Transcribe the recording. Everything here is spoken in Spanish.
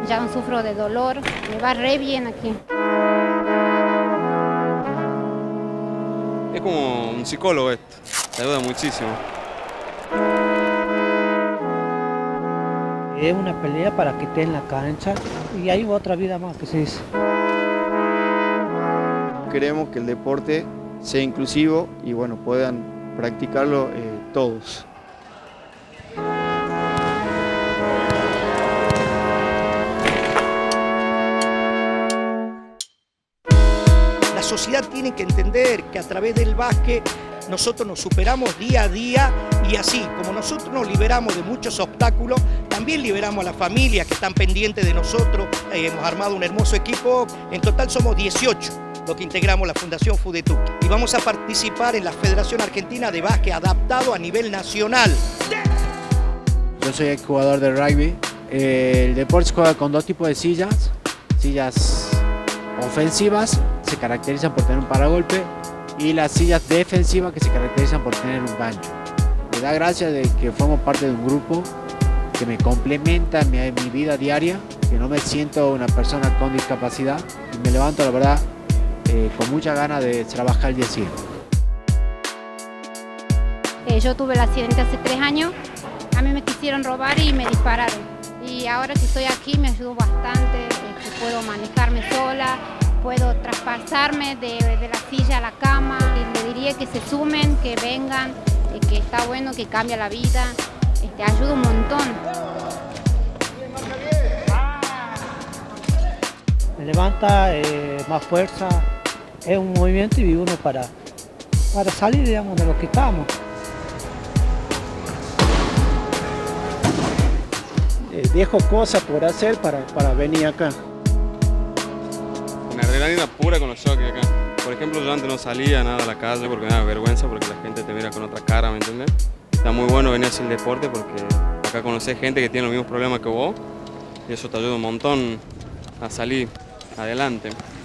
ya no sufro de dolor, me va re bien aquí. Es como un psicólogo esto, te ayuda muchísimo. Es una pelea para que esté en la cancha y hay otra vida más que se dice. Queremos que el deporte sea inclusivo y bueno, puedan practicarlo todos. La sociedad tiene que entender que a través del básquet nosotros nos superamos día a día y así como nosotros nos liberamos de muchos obstáculos, también liberamos a las familias que están pendientes de nosotros. Hemos armado un hermoso equipo, en total somos 18 los que integramos la Fundación FUDETUC y vamos a participar en la Federación Argentina de Básquet adaptado a nivel nacional. Yo soy jugador de rugby. El deporte se juega con dos tipos de sillas. Sillas ofensivas se caracterizan por tener un paragolpe y las sillas defensivas que se caracterizan por tener un gancho. Me da gracia de que formo parte de un grupo que me complementa en mi vida diaria, que no me siento una persona con discapacidad y me levanto, la verdad, con mucha ganas de trabajar el día siguiente. Yo tuve el accidente hace 3 años, a mí me quisieron robar y me dispararon. Y ahora que estoy aquí me ayudó bastante, puedo manejarme sola, puedo traspasarme de la silla a la cama. Y le diría que se sumen, que vengan, que está bueno, que cambia la vida, ayuda un montón. Me levanta más fuerza, es un movimiento y vive uno para salir, digamos, de lo que estamos. Dejo cosas por hacer para venir acá. Una adrenalina pura con los choques acá. Por ejemplo, yo antes no salía nada a la calle porque me daba vergüenza, porque la gente te mira con otra cara, ¿me entiendes? Está muy bueno venir a hacer el deporte porque acá conoces gente que tiene los mismos problemas que vos y eso te ayuda un montón a salir adelante.